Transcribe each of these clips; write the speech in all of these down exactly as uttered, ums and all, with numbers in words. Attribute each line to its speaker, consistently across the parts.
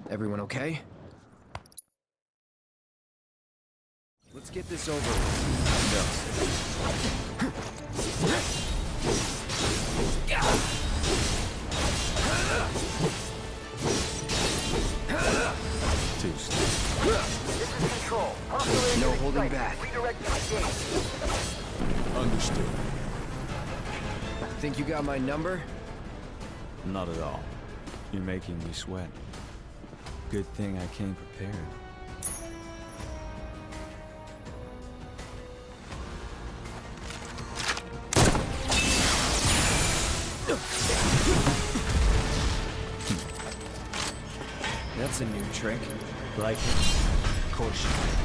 Speaker 1: Everyone okay? Let's get this over with.
Speaker 2: Two steps.
Speaker 3: This is Control. Hostile
Speaker 1: No
Speaker 3: enemy
Speaker 1: holding
Speaker 3: strike.
Speaker 1: back.
Speaker 3: Redirect to the gate.
Speaker 2: Understood.
Speaker 1: Think you got my number?
Speaker 2: Not at all. You're making me sweat. Good thing I came prepared.
Speaker 1: That's a new trick.
Speaker 2: Like it? Of course you do.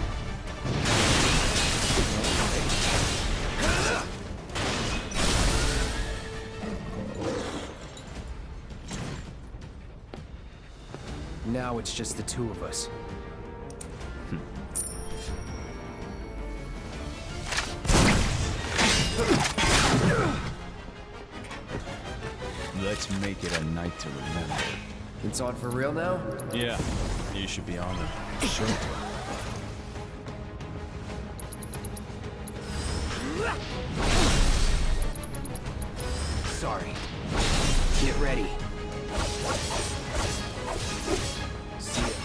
Speaker 1: Now it's just the two of us.
Speaker 2: Let's make it a night to remember.
Speaker 1: It's on for real now?
Speaker 2: Yeah, you should be honored. Sure.
Speaker 1: Sorry. Get ready. See ya.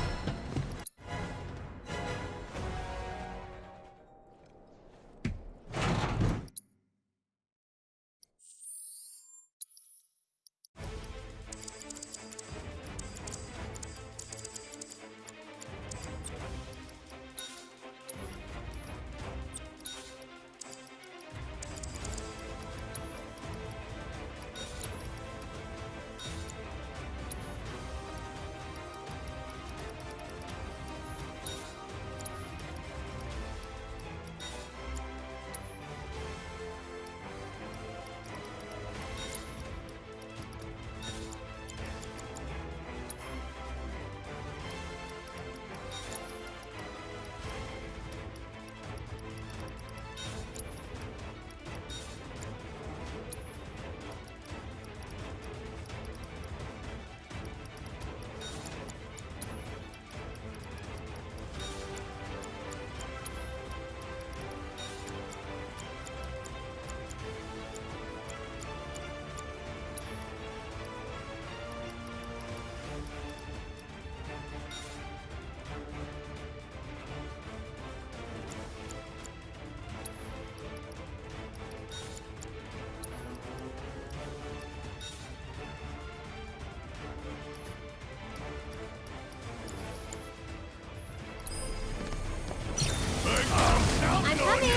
Speaker 4: I'm coming!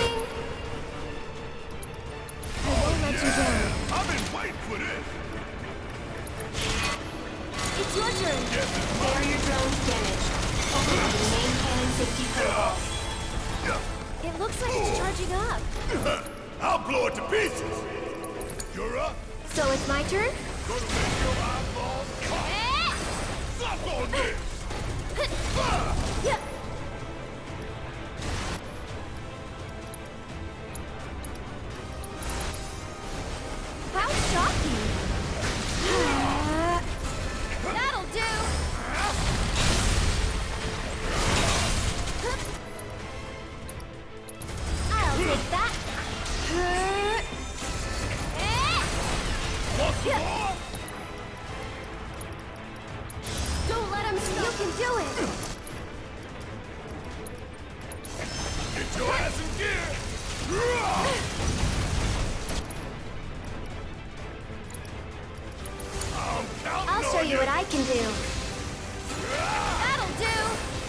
Speaker 4: I won't let you down.
Speaker 5: I've been waiting for this.
Speaker 4: It's your turn.
Speaker 6: Barrier drones damaged. Overriding main cannon safety protocols.
Speaker 4: It looks like it's charging up.
Speaker 5: I'll blow it to pieces. You're up.
Speaker 4: So it's my turn?
Speaker 5: Gonna make your eyeballs pop.
Speaker 4: Eh!
Speaker 5: Suck on this.
Speaker 4: Yeah. How shocking! That'll do! I'll take that!
Speaker 5: What's
Speaker 4: Yeah.
Speaker 5: more?
Speaker 4: Don't let him see you can do it!
Speaker 5: Get your ass in gear. I'm counting
Speaker 4: I'll show
Speaker 5: on
Speaker 4: you what I can do! That'll do!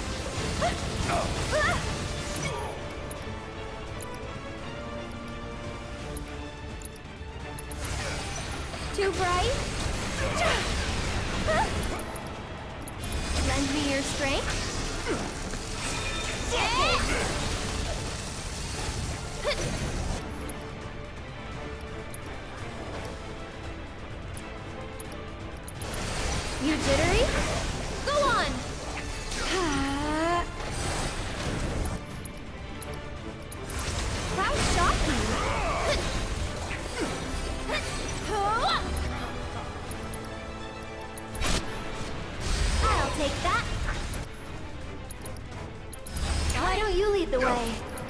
Speaker 4: Too bright? Lend me your strength? You jittery? Go on! How shocking! I'll take take that. Why don't you lead the way?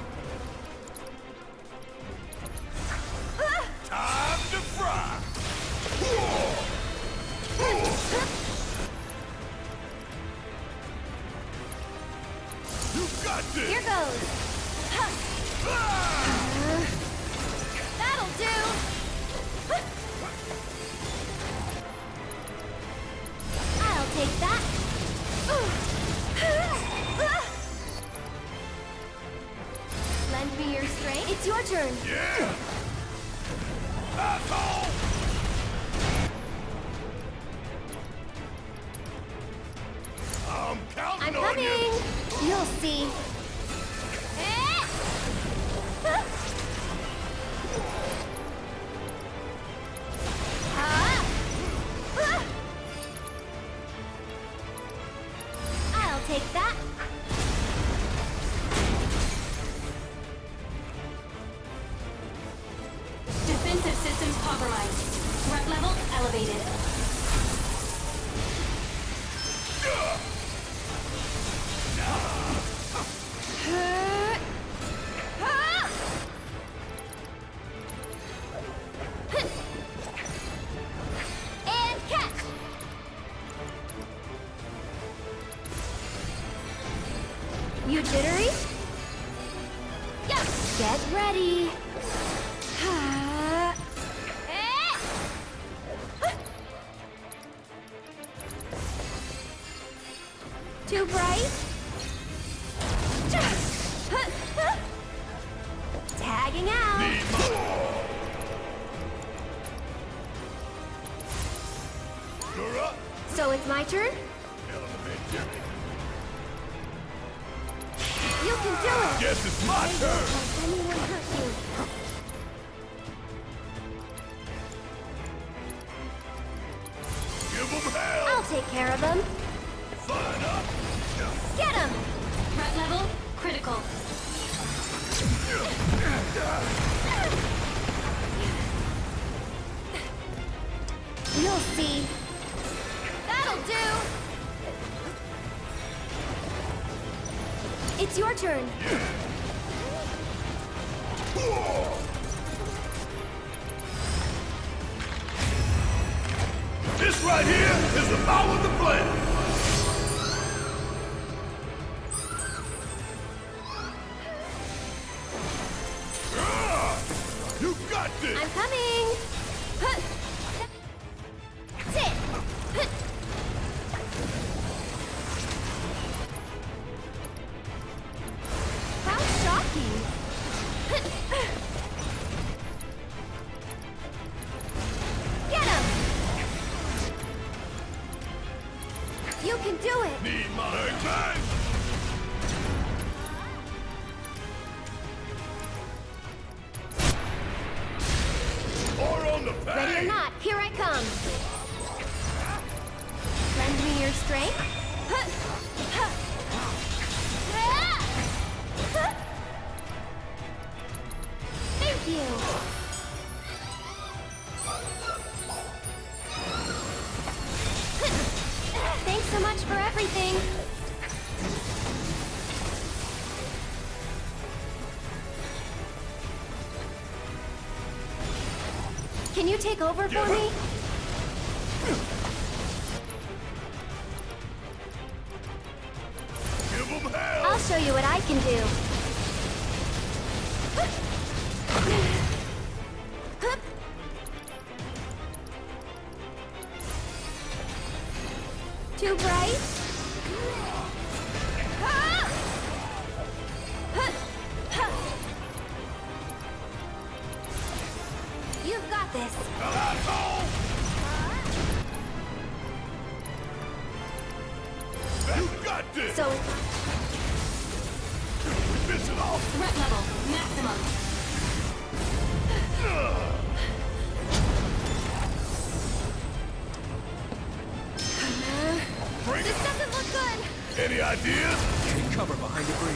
Speaker 5: Time to fry! You got this!
Speaker 4: Here goes. Uh, that'll do. I'll take that. Lend me your strength. It's your turn.
Speaker 5: Yeah! Asshole! I'm counting
Speaker 4: I'm
Speaker 5: on
Speaker 4: coming.
Speaker 5: you!
Speaker 4: You'll see. Eh! Huh? Ah! Ah! I'll take that.
Speaker 6: Defensive systems compromised. Threat level elevated.
Speaker 4: Huh? Ah! And catch. You jittery? Yes. Get ready. Ah. Eh. Too bright? Tagging out.
Speaker 5: Need my... You're up!
Speaker 4: So it's my turn?
Speaker 5: Elementary.
Speaker 4: You can do it.
Speaker 5: Guess it's my turn!
Speaker 4: Let anyone hurt you.
Speaker 5: Give them hell!
Speaker 4: I'll take care of them.
Speaker 5: Fine up!
Speaker 4: Get him.
Speaker 6: Threat level critical.
Speaker 4: You'll see. That'll do. It's your turn.
Speaker 5: This right here is the power of the plan! You got this!
Speaker 4: I'm coming. Huh. That's it. Huh. How shocking. Huh. Get him. You can do it.
Speaker 5: Need my time! Or on the pain!
Speaker 4: Ready or not, here I come. Lend me your strength. Huh. Huh. Ah! Huh. Thank you. Thanks so much for everything. Can you take over for me?
Speaker 5: Give them hell!
Speaker 4: I'll show you what I can do. Too bright? You've got this.
Speaker 5: Asshole! You got this!
Speaker 4: So,
Speaker 5: Finish it off!
Speaker 6: Threat level maximum.
Speaker 5: Bring
Speaker 4: this
Speaker 5: it!
Speaker 4: doesn't look good.
Speaker 5: Any ideas?
Speaker 1: Take cover behind debris.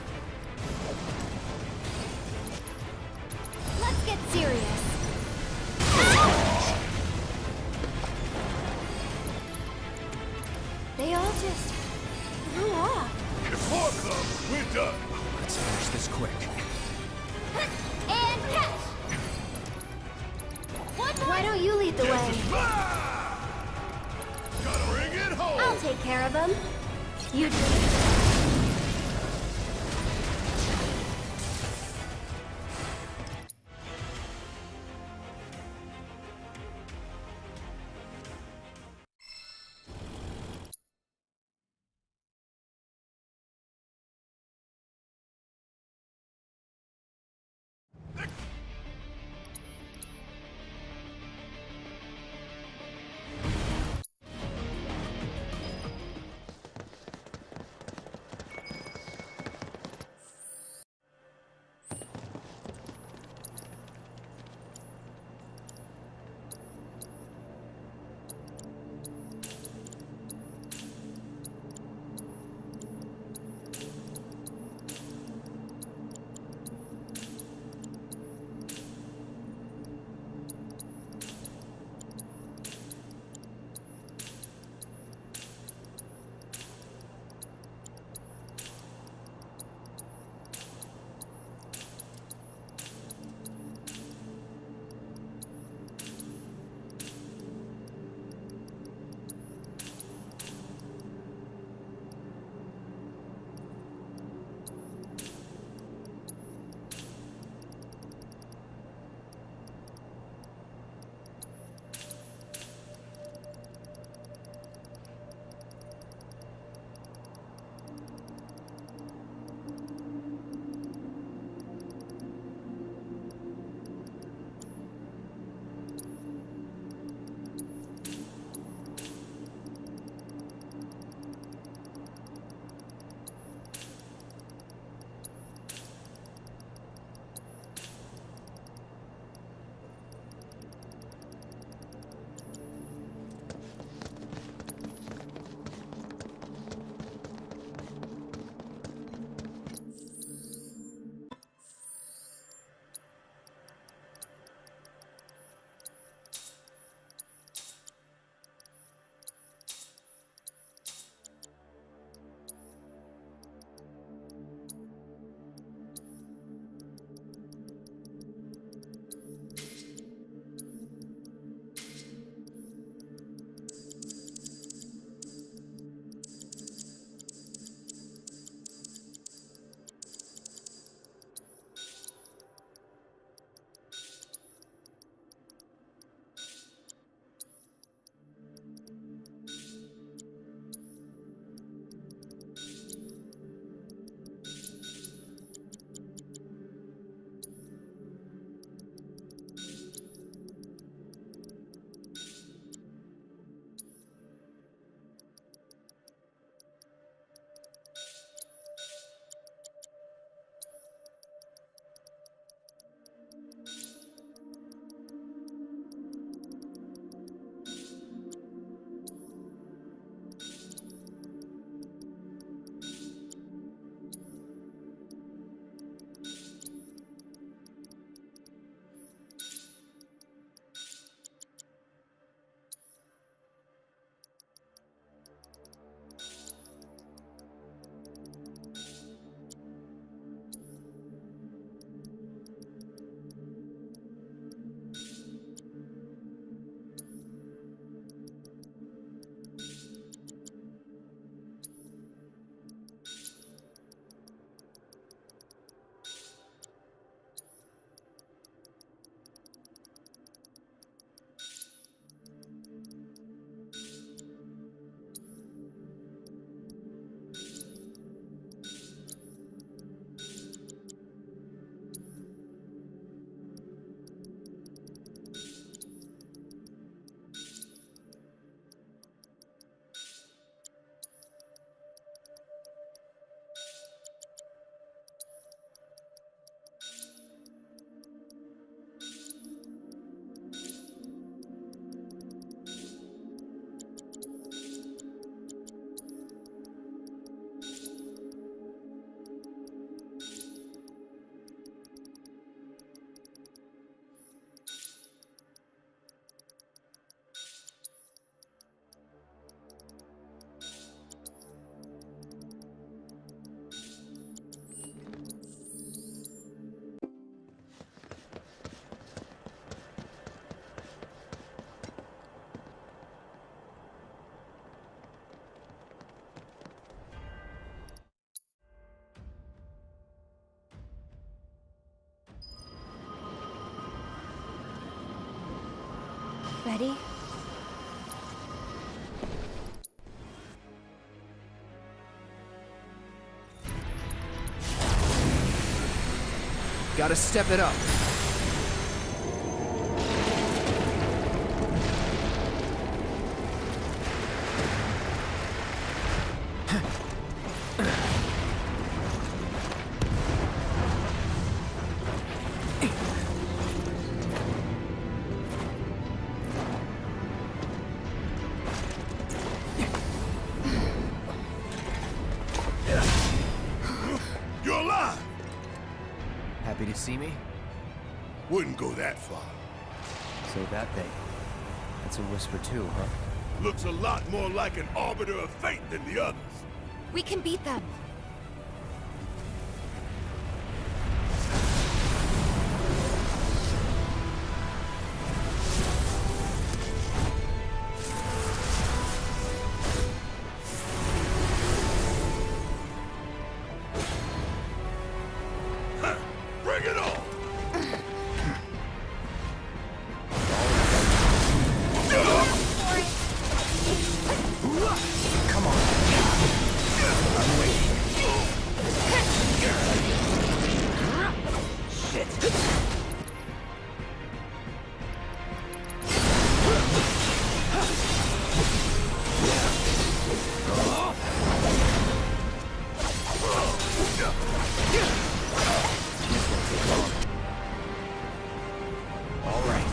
Speaker 4: Let's get serious. They all just off.
Speaker 5: If more come, we're done.
Speaker 1: Let's finish this quick.
Speaker 4: And catch! One more! Why don't you lead the way?
Speaker 5: Ah! Gotta bring it home.
Speaker 4: I'll take care of them. You do. Ready?
Speaker 1: Gotta step it up.
Speaker 5: You're alive!
Speaker 1: Happy to see me?
Speaker 5: Wouldn't go that far.
Speaker 1: So that thing. That's a whisper too, huh?
Speaker 5: Looks a lot more like an arbiter of fate than the others.
Speaker 4: We can beat them.
Speaker 5: Bring it on!
Speaker 1: Come on. I'm waiting. Shit. All right.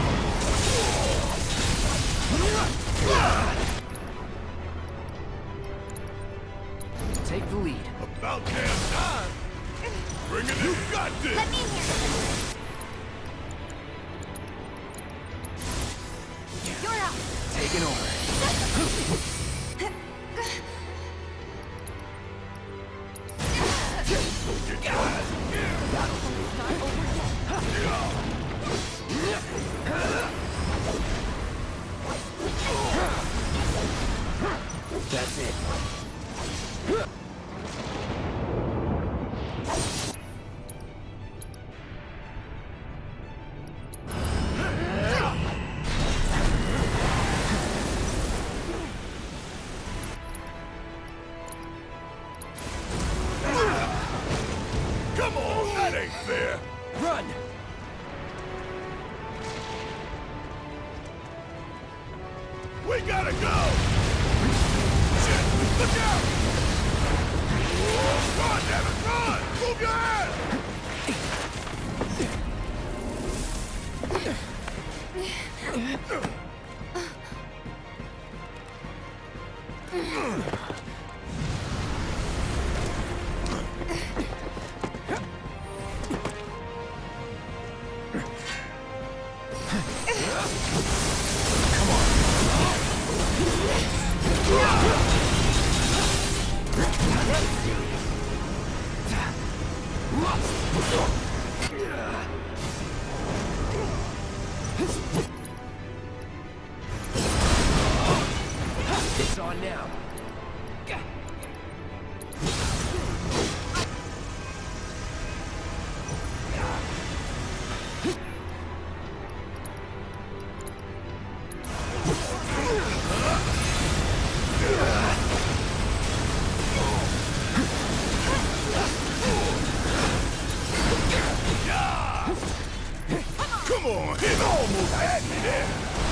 Speaker 1: Take the lead.
Speaker 5: About damn time! Bring it in! You got this!
Speaker 4: Let me in here. You're up.
Speaker 1: Taking over. That's it.
Speaker 5: Come on, that ain't fair!
Speaker 1: Run!
Speaker 5: We gotta go! Shit! Look out! Run, damn it, run! Move your ass!
Speaker 1: It's on now.
Speaker 5: Come on, hit almost had me there!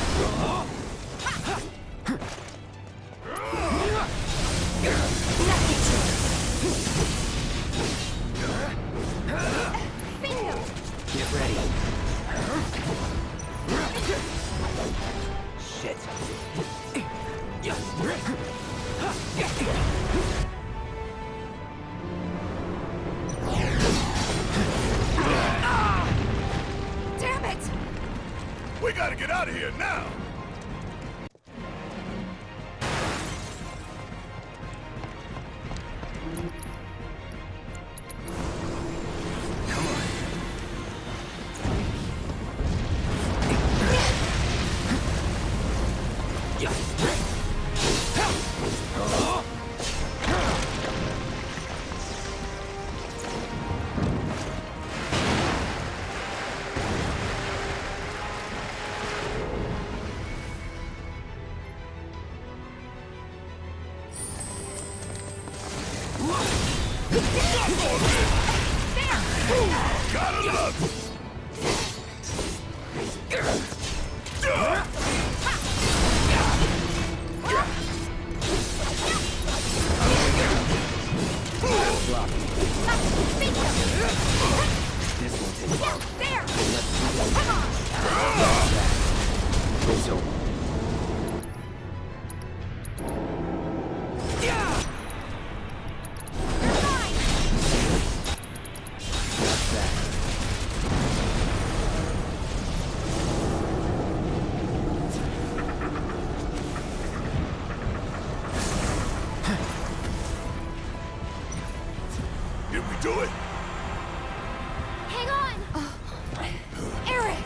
Speaker 1: Get ready. Shit.
Speaker 4: Damn it!
Speaker 5: We gotta get out of here now! Gotta love it.
Speaker 1: This won't take long.
Speaker 4: There!
Speaker 1: Let's see what
Speaker 4: Come on!
Speaker 1: it's over.
Speaker 4: You're fine!
Speaker 1: That's that.
Speaker 5: Did we do it?
Speaker 4: Hang on! Eric!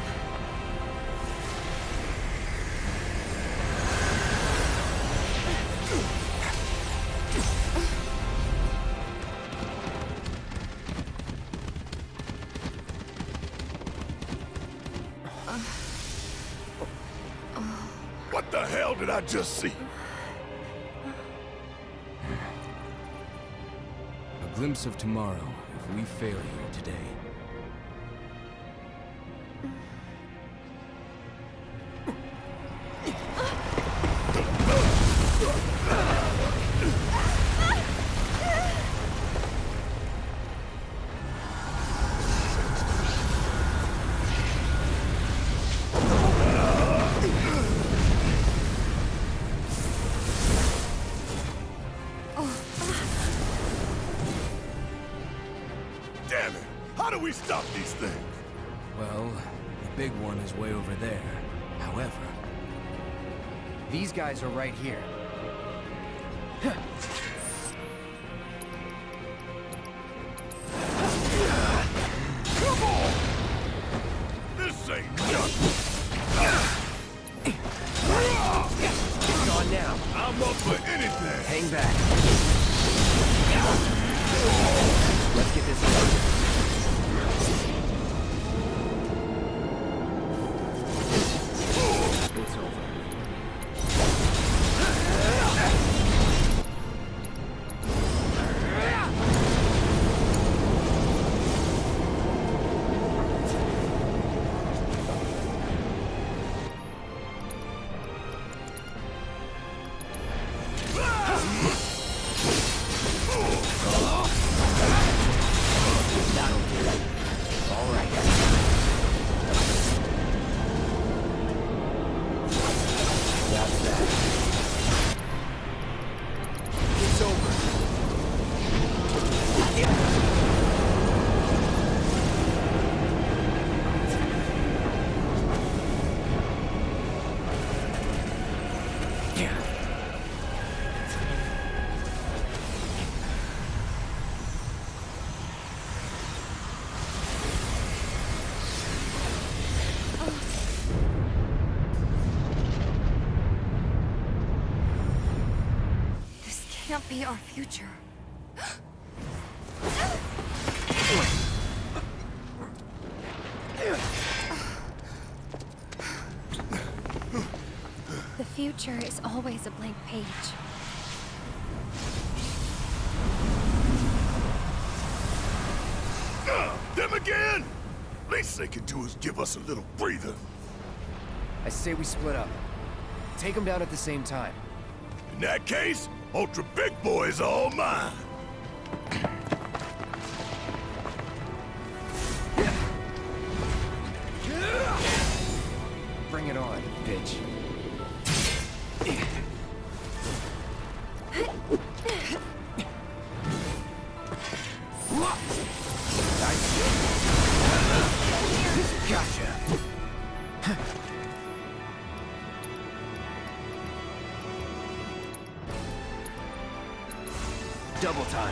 Speaker 5: What the hell did I just see?
Speaker 1: A glimpse of tomorrow if we fail here today.
Speaker 5: Damn it! How do we stop these things?
Speaker 1: Well, the big one is way over there. However, these guys are right here.
Speaker 5: Come on! This ain't nothing.
Speaker 1: It's on now.
Speaker 5: I'm up for anything.
Speaker 1: Hang back. Let's get this over. It's over. That'll do it. All right. That's that. It's over. Yeah.
Speaker 4: This can't be our future. The future is always a blank page.
Speaker 5: Uh, them again? Least they can do is give us a little breather.
Speaker 1: I say we split up. Take them down at the same time.
Speaker 5: In that case, Ultra Big Boy is all mine.
Speaker 1: Bring it on, bitch. Nice. Gotcha. Double time.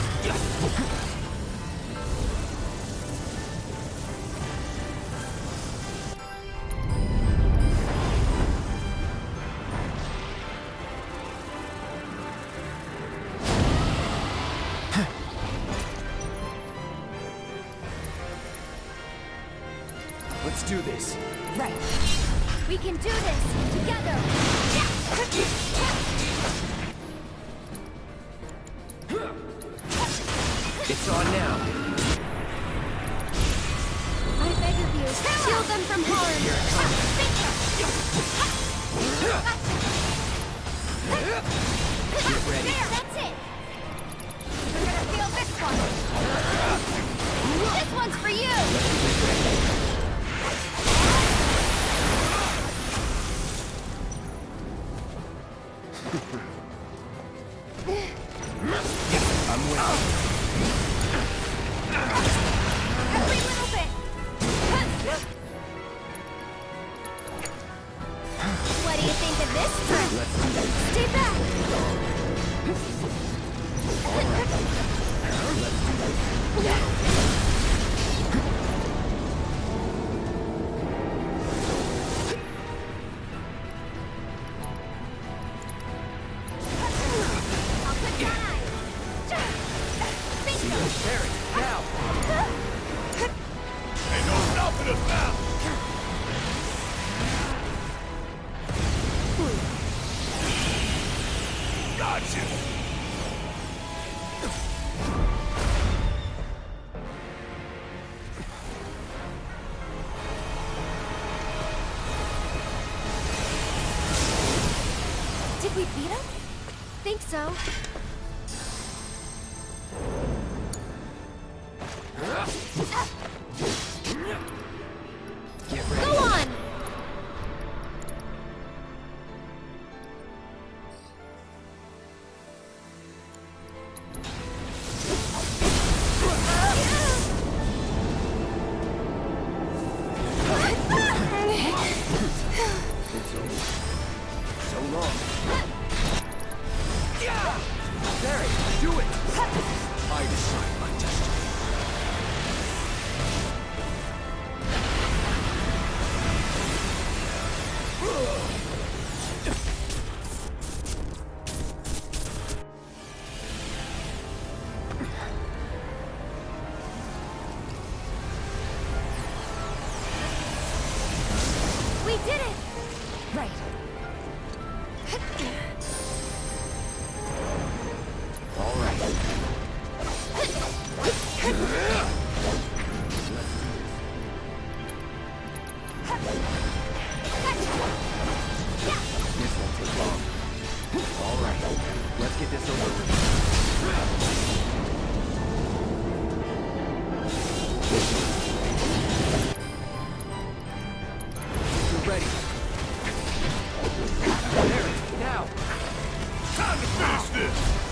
Speaker 1: Let's do this.
Speaker 4: Right. We can do this together.
Speaker 1: It's on now.
Speaker 4: I beg of you, shield them from harm.
Speaker 1: Get ready.
Speaker 4: There, that's it. You're gonna feel this one. This one's for you.
Speaker 1: I'm waiting.
Speaker 4: Every little bit. What do you think of this trick?
Speaker 1: Let's do this.
Speaker 4: Stay back.
Speaker 1: Let's do this.
Speaker 4: I'll put one eye. Bingo.
Speaker 1: Barry, now.
Speaker 5: Ain't no stopping us now! Gotcha!
Speaker 4: Did we beat him? Think so.
Speaker 1: Get ready.
Speaker 4: Go on!
Speaker 1: It's over. So long. Barry, do it! I decide my destiny.
Speaker 4: We did it! Right.
Speaker 1: All right. This won't take long. All right. Let's get this over with. You're ready. There, now.
Speaker 5: Time to finish this!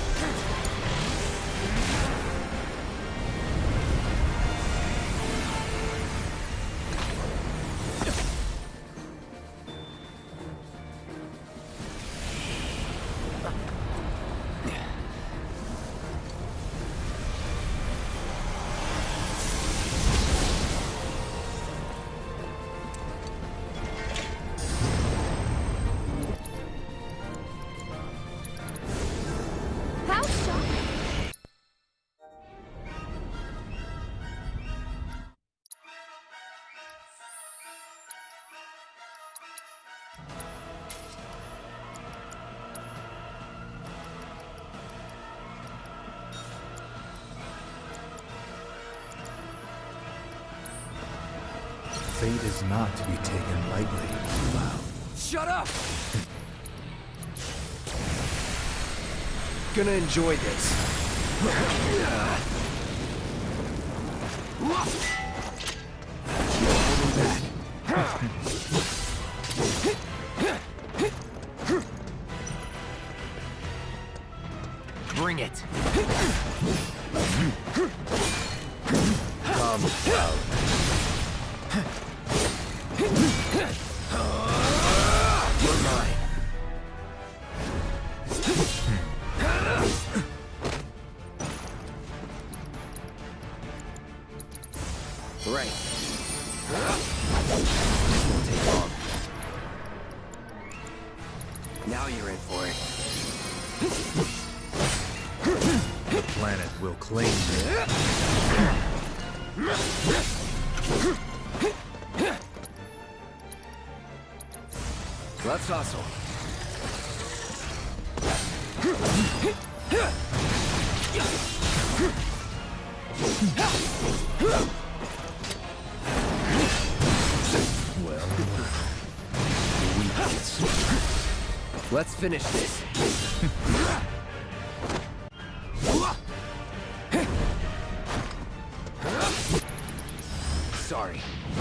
Speaker 4: How shocking!
Speaker 7: Fate is not to be taken lightly. Wow.
Speaker 1: Shut up! Gonna enjoy this. Bring it.
Speaker 7: Come out.
Speaker 1: You're mine. Right. This won't take long. Now you're in for it.
Speaker 7: The planet will claim you.
Speaker 1: Let's hustle. Well, let's finish this. Sorry.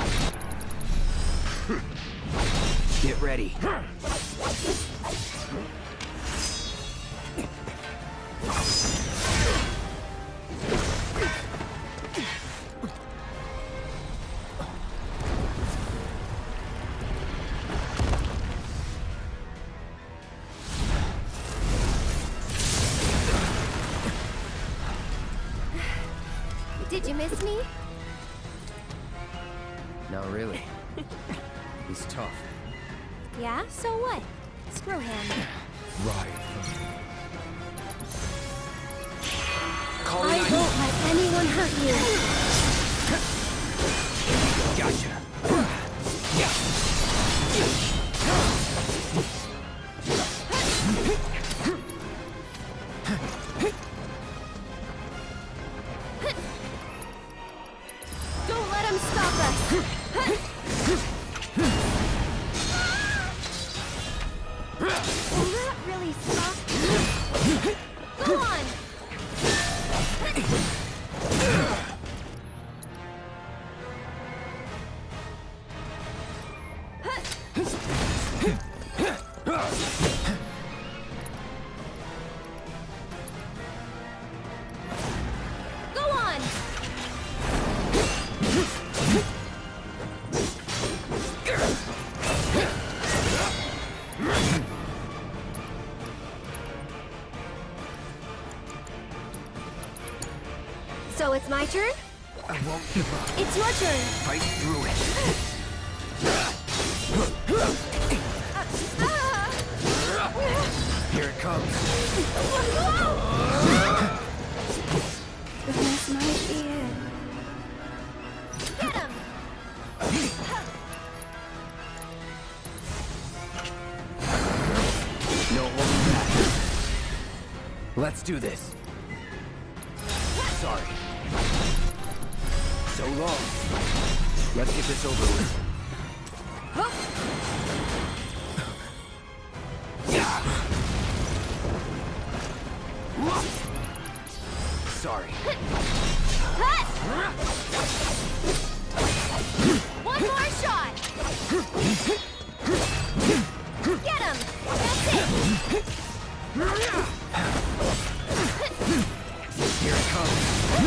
Speaker 1: Get ready.
Speaker 4: Did you miss me?
Speaker 1: Not really. He's tough.
Speaker 4: Yeah, so what? Screw him.
Speaker 1: Right.
Speaker 4: I won't let anyone hurt you.
Speaker 1: Gotcha.
Speaker 4: Don't let him stop us. Will that really stop? Go on. Go on. So it's my turn?
Speaker 1: I won't give up.
Speaker 4: It's your turn.
Speaker 1: Fight through it. Here it comes.
Speaker 4: This might be it. Get him!
Speaker 1: No holding back. Let's do this. Sorry. So long. Let's get this over with. Sorry.
Speaker 4: One more shot! Get him! That's it!
Speaker 1: Here it comes.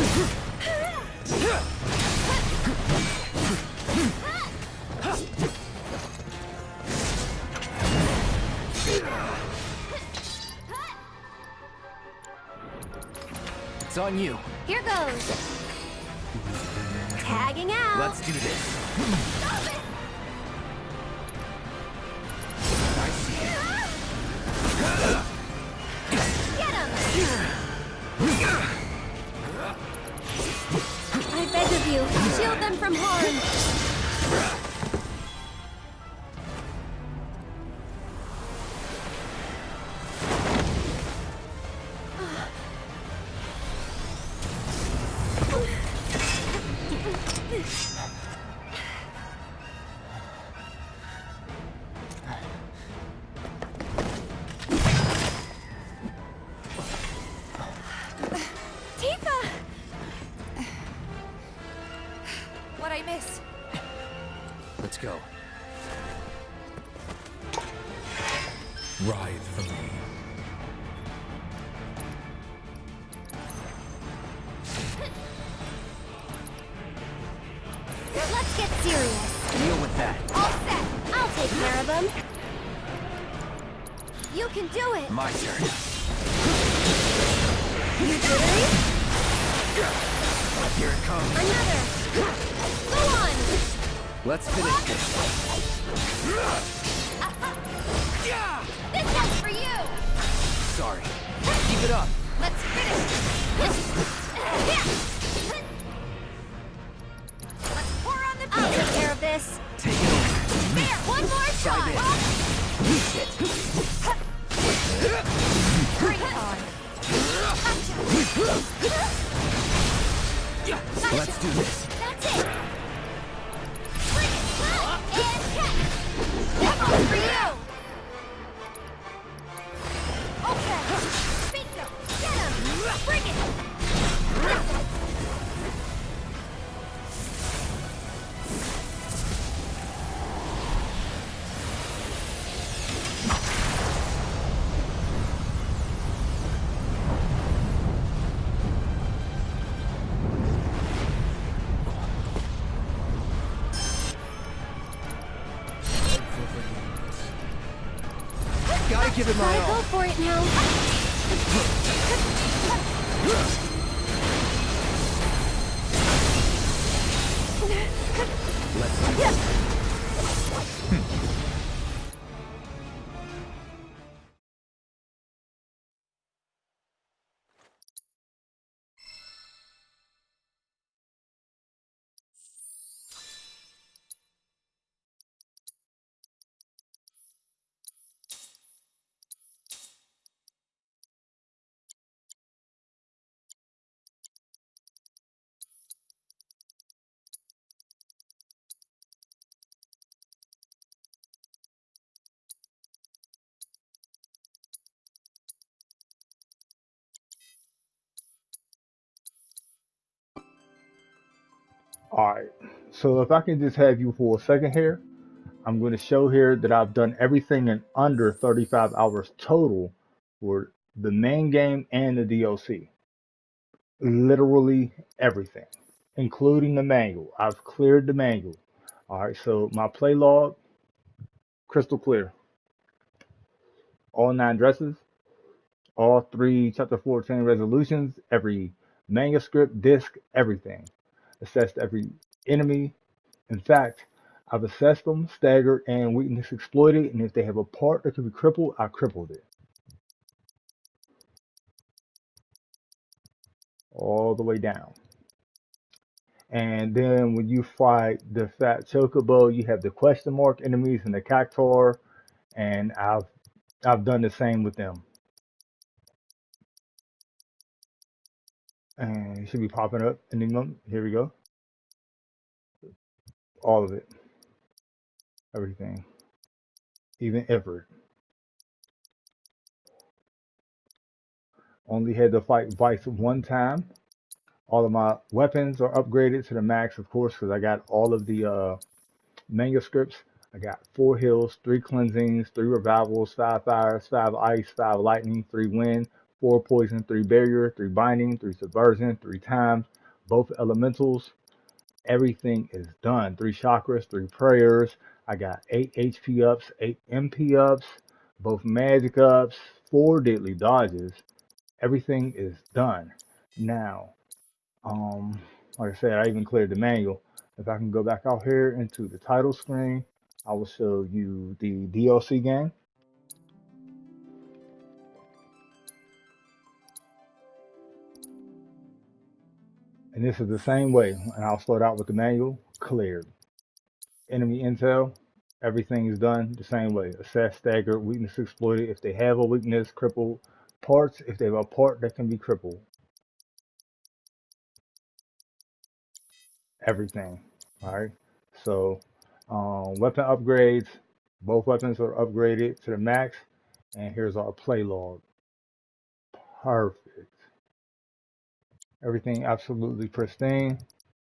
Speaker 1: It's on you.
Speaker 4: Here goes. Tagging out.
Speaker 1: Let's do this.
Speaker 4: Stop it!
Speaker 1: I see it.
Speaker 4: Get him! I beg of you, shield them from harm. What'd I miss?
Speaker 1: Let's go.
Speaker 7: Ride for me.
Speaker 4: Let's get serious.
Speaker 1: Deal with that.
Speaker 4: All set. I'll take care of them. You can do it.
Speaker 1: My turn.
Speaker 4: You jittery?
Speaker 1: Here it comes.
Speaker 4: Another. Go on.
Speaker 1: Let's finish this.
Speaker 4: This one's for you.
Speaker 1: Sorry. Keep it up.
Speaker 4: Let's finish. Let's pour on the beer. I'll take care of this.
Speaker 1: Take it over.
Speaker 4: There, one more shot.
Speaker 1: Dive in.
Speaker 4: Bring it on.
Speaker 1: Let's do this.
Speaker 4: That's it! Bring it! Up and catch! Come on for you! Okay! Bingo! Get him! Bring it!
Speaker 1: Gotta give it my
Speaker 4: Gotta
Speaker 1: all.
Speaker 4: go for it now.
Speaker 1: Let's do this.
Speaker 7: Alright, so if I can just have you for a second here, I'm going to show here that I've done everything in under thirty-five hours total for the main game and the D L C. Literally everything, including the manual. I've cleared the manual. Alright, so my play log, crystal clear. All nine dresses, all three chapter fourteen resolutions, every manuscript, disc, everything. Assessed every enemy. In fact, I've assessed them, staggered, and weakness exploited, and if they have a part that could be crippled, I crippled it. All the way down. And then when you fight the fat chocobo, you have the question mark enemies and the cactuar, and I've I've done the same with them. And it should be popping up in the moment. Here we go. All of it. Everything. Even Everett. Only had to fight Vice one time. All of my weapons are upgraded to the max, of course, because I got all of the uh, manuscripts. I got four heals, three cleansings, three revivals, five fires, five ice, five lightning, three wind, four poison, three barrier, three binding, three subversion, three times, both elementals. Everything is done. Three chakras, three prayers. I got eight H P ups, eight M P ups, both magic ups, four deadly dodges. Everything is done. Now, um, like I said, I even cleared the manual. If I can go back out here into the title screen, I will show you the D L C game. And this is the same way. And I'll start out with the manual, cleared. Enemy intel, everything is done the same way. Assess, stagger, weakness exploited. If they have a weakness, crippled parts. If they have a part that can be crippled. Everything. Alright. So um, weapon upgrades. Both weapons are upgraded to the max. And here's our play log. Perfect. Everything absolutely pristine.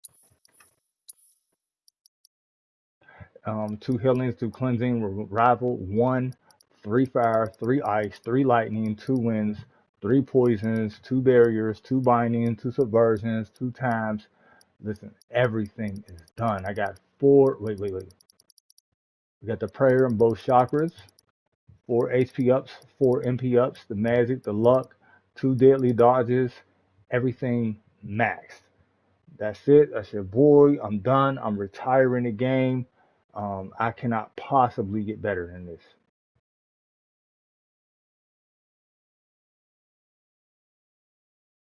Speaker 7: Um, two healings, two cleansing, revival, one, three fire, three ice, three lightning, two winds, three poisons, two barriers, two binding, two subversions, two times. Listen, everything is done. I got four, wait, wait, wait. We got the prayer in both chakras, four H P ups, four M P ups, the magic, the luck, two deadly dodges, everything maxed. That's it. That's your boy. I'm done. I'm retiring the game. Um, I cannot possibly get better than this.